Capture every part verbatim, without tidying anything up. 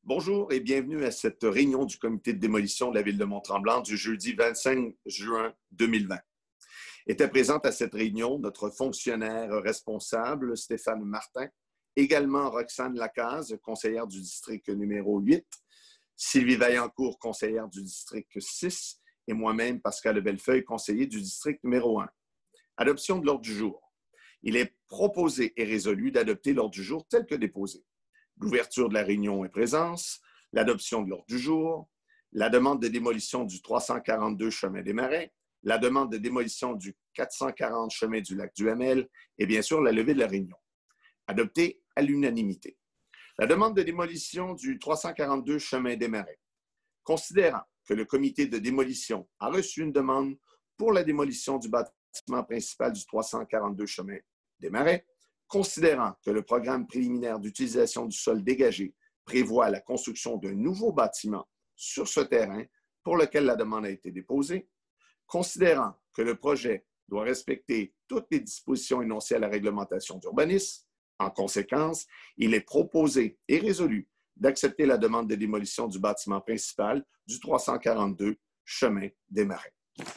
Bonjour et bienvenue à cette réunion du comité de démolition de la ville de Mont-Tremblant du jeudi vingt-cinq juin deux mille vingt. Était présente à cette réunion notre fonctionnaire responsable, Stéphane Martin, également Roxane Lacaze, conseillère du district numéro huit, Sylvie Vaillancourt, conseillère du district six, et moi-même, Pascal Bellefeuille, conseiller du district numéro un. Adoption de l'ordre du jour. Il est proposé et résolu d'adopter l'ordre du jour tel que déposé. L'ouverture de la réunion et présence, l'adoption de l'ordre du jour, la demande de démolition du trois cent quarante-deux chemin des Marais, la demande de démolition du quatre cent quarante chemin du lac du Hamel et bien sûr la levée de la réunion. Adopté à l'unanimité. La demande de démolition du trois cent quarante-deux chemin des Marais. Considérant que le comité de démolition a reçu une demande pour la démolition du bâtiment principal du trois cent quarante-deux chemin des Marais, considérant que le programme préliminaire d'utilisation du sol dégagé prévoit la construction d'un nouveau bâtiment sur ce terrain pour lequel la demande a été déposée, considérant que le projet doit respecter toutes les dispositions énoncées à la réglementation d'urbanisme, en conséquence, il est proposé et résolu d'accepter la demande de démolition du bâtiment principal du trois cent quarante-deux chemin des Marais.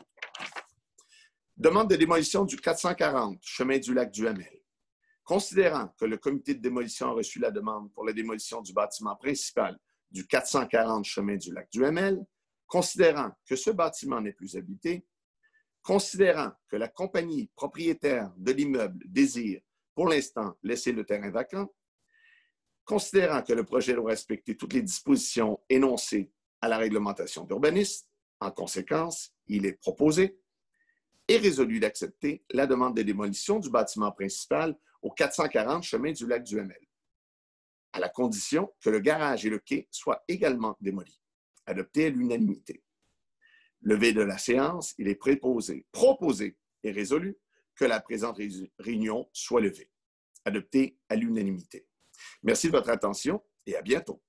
Demande de démolition du quatre cent quarante chemin du lac du Hamel. Considérant que le comité de démolition a reçu la demande pour la démolition du bâtiment principal du quatre cent quarante chemin du lac du Hamel, considérant que ce bâtiment n'est plus habité, considérant que la compagnie propriétaire de l'immeuble désire pour l'instant laisser le terrain vacant, considérant que le projet doit respecter toutes les dispositions énoncées à la réglementation d'urbanisme, en conséquence, il est proposé et résolu d'accepter la demande de démolition du bâtiment principal au quatre cent quarante chemin du lac du Hamel, à la condition que le garage et le quai soient également démolis, adopté à l'unanimité. Levé de la séance, il est préposé, proposé et résolu que la présente réunion soit levée, adopté à l'unanimité. Merci de votre attention et à bientôt.